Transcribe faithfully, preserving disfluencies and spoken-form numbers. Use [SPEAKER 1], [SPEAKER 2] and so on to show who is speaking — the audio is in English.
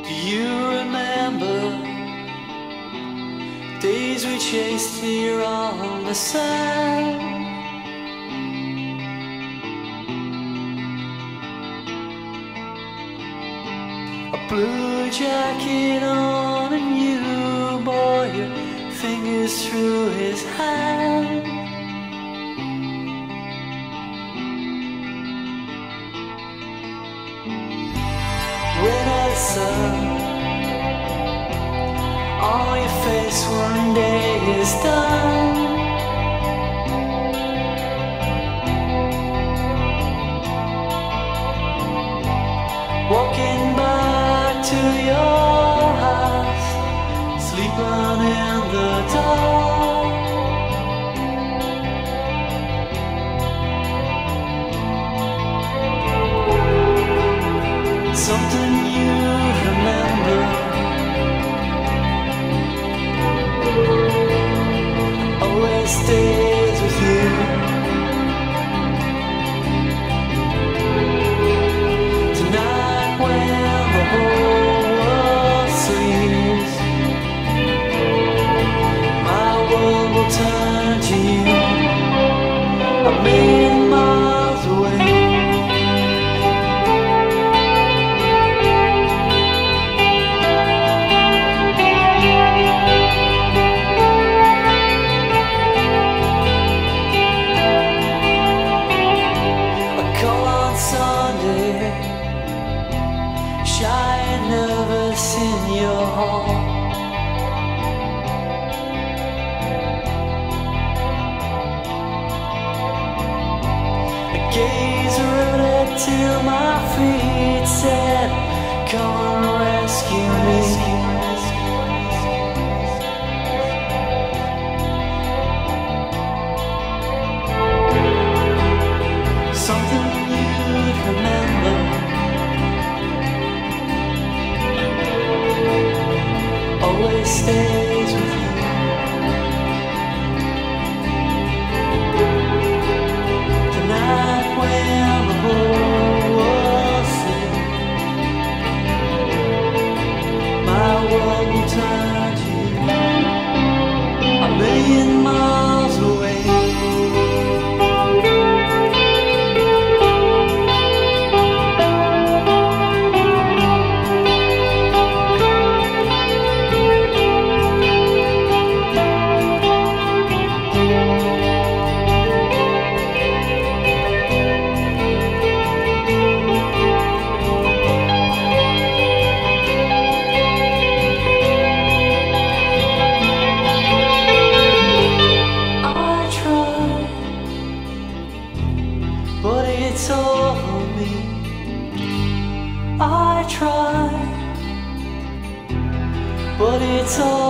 [SPEAKER 1] Do you remember days we chased here on the sand? A blue jacket on and you bore your fingers through his hand. When I saw all your face one day is done, walking back to your house, sleeping in the dark. Something you remember, always stays with you. Tonight when the whole world sleeps, my world will turn to you. A million miles away. Shy and nervous in your hall, I gaze rooted till my feet said, come and rescue me. Something you'd remember, always stays with you. Tonight when the whole world sleeps, my world will turn to you. A million miles away. But it's all for me. I try, but it's all